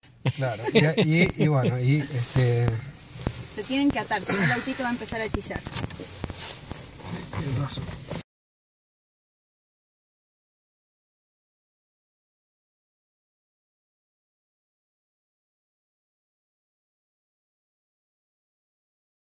Claro, y bueno, se tienen que atar, si no el autito va a empezar a chillar. Tienes razón.